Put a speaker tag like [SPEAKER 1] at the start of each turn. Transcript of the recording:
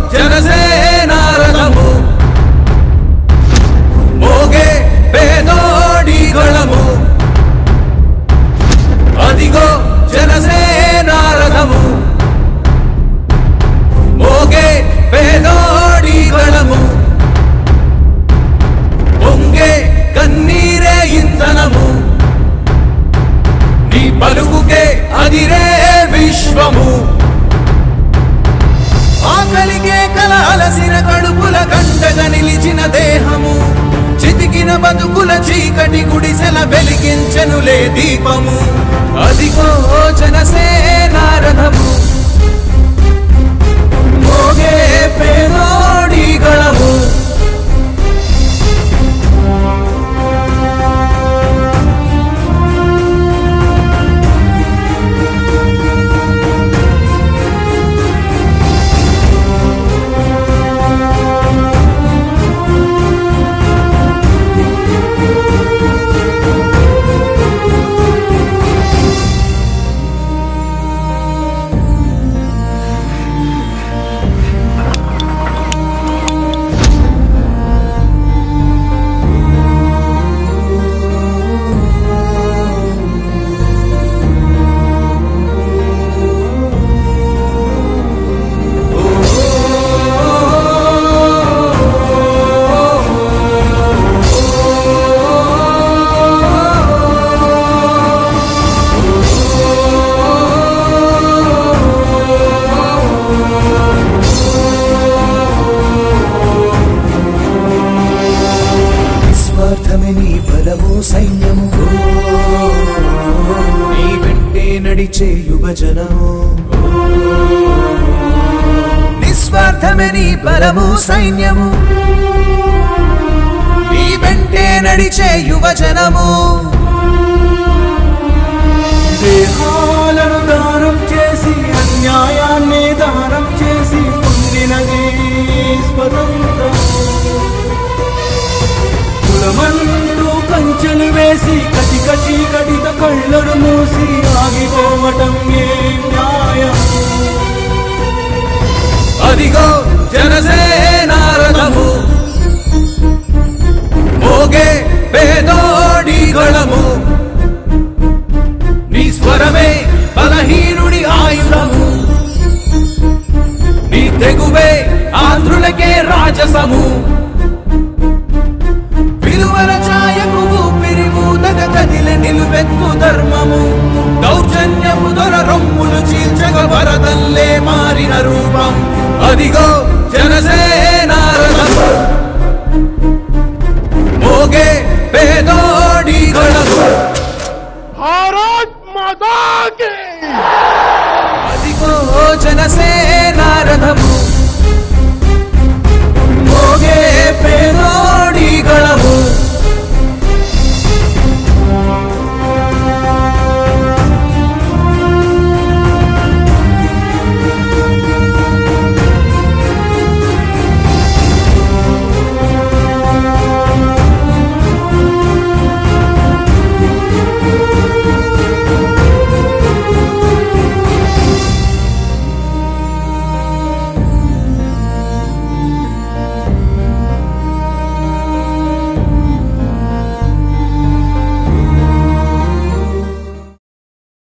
[SPEAKER 1] Janasena Radhamu Moge pedodi galamu Adigo Janasena Radhamu Moge pedodi galamu Onge kannire indanamu Ni paluguke adire vishwamu ఆకలికే కల అలసిన కడుపుల కంటగా నిలిచిన దేహము చితికిన బతుకుల చీకటి గుడిసెల వెలిగించెనులే దీపము అదిగో జనసేన రథము మోగే పేదోడి గళము సైన్యము నీ వెంటే నడిచే యువజనము నిస్వార్థమే నీ బలము సైన్యము నీ వెంటే నడిచే యువజనము దేహాలను దానం చేసి అన్యాయాన్ని దానం చేసి పొందినది స్వతంత్రం కులమంటూ కంచెలు వేసి కటి కటి కటిత కళ్ళను మూసి ఆగిపోవటం ఏ న్యాయం అదిగో జనసేన రథము మోగే పేదోడి గళము నీ స్వరమే బలహీనుడి ఆయుధము నీ తెగువే ఆంధ్రులకే రాజసము విలువల ఛాయకు ఊపిరిమూతగ కదిలె నిలువెత్తు ధర్మము దౌర్జన్యము దొర రొమ్ములు చీల్చగ వరదల్లే మారిన రూపం అదిగో